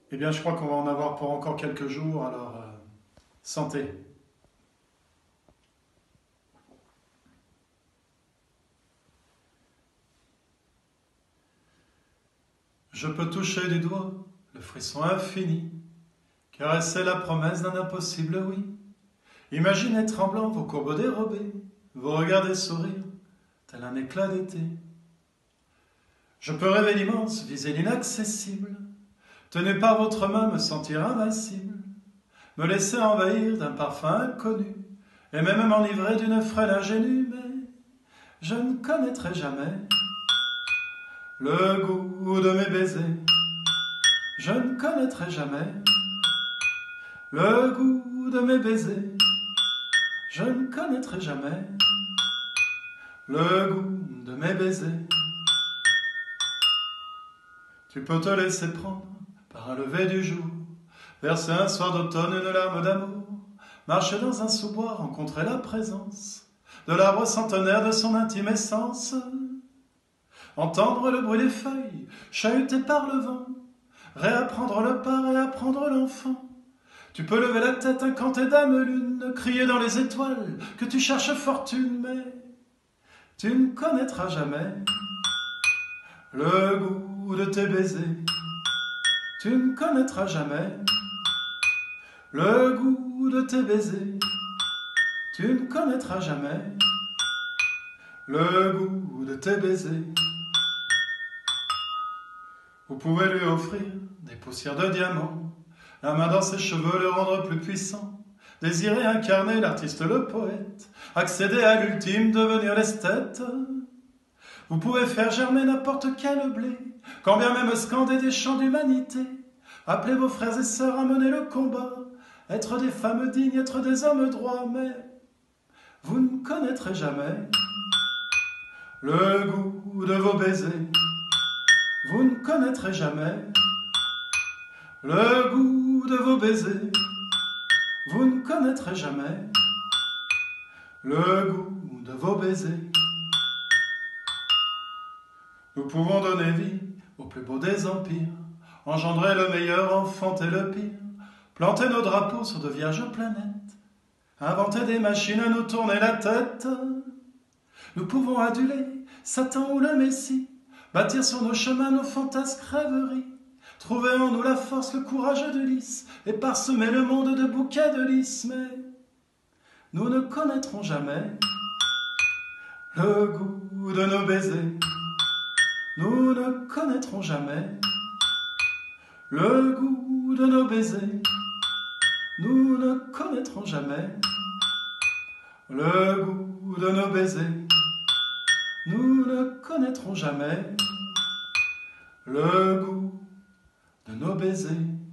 Eh bien, je crois qu'on va en avoir pour encore quelques jours, alors santé. Je peux toucher du doigt le frisson infini, caresser la promesse d'un impossible oui. Imaginez tremblant vos courbes dérobées, vous regardez sourire, tel un éclat d'été. Je peux rêver l'immense, viser l'inaccessible, tenu par votre main me sentir invincible, me laisser envahir d'un parfum inconnu, et même m'enivrer d'une frêle ingénue, mais je ne connaîtrai jamais le goût de mes baisers. Je ne connaîtrai jamais le goût de mes baisers. Je ne connaîtrai jamais le goût de mes baisers. Tu peux te laisser prendre par un lever du jour, verser un soir d'automne une larme d'amour, marcher dans un sous-bois, rencontrer la présence de l'arbre centenaire de son intime essence, entendre le bruit des feuilles chahutées par le vent, réapprendre le pas, réapprendre l'enfant. Tu peux lever la tête, incanter dame lune, crier dans les étoiles que tu cherches fortune, mais tu ne connaîtras jamais le goût de tes baisers. Tu ne connaîtras jamais le goût de tes baisers. Tu ne connaîtras jamais le goût de tes baisers. Vous pouvez lui offrir des poussières de diamants, la main dans ses cheveux, le rendre plus puissant, désirer incarner l'artiste, le poète, accéder à l'ultime, devenir l'esthète. Vous pouvez faire germer n'importe quel blé, quand bien même scander des chants d'humanité, appeler vos frères et sœurs à mener le combat, être des femmes dignes, être des hommes droits, mais vous ne connaîtrez jamais le goût de vos baisers. Vous ne connaîtrez jamais le goût de vos baisers. Vous ne connaîtrez jamais le goût de vos baisers. Nous pouvons donner vie au plus beau des empires, engendrer le meilleur, enfanter le pire, planter nos drapeaux sur de vierges planètes, inventer des machines à nous tourner la tête. Nous pouvons aduler Satan ou le Messie, bâtir sur nos chemins nos fantasques rêveries, trouver en nous la force, le courage de lys, et parsemer le monde de bouquets de lys, mais nous ne connaîtrons jamais le goût de nos baisers. Nous ne connaîtrons jamais le goût de nos baisers. Nous ne connaîtrons jamais le goût de nos baisers. Nous ne connaîtrons jamais le goût de nos baisers.